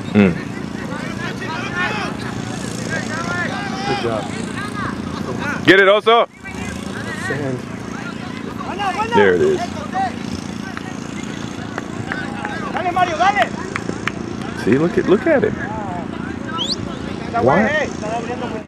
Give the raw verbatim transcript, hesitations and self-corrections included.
Mm. Good job. Get it, Oso. Sand. There it is. See, look at look at it. Why?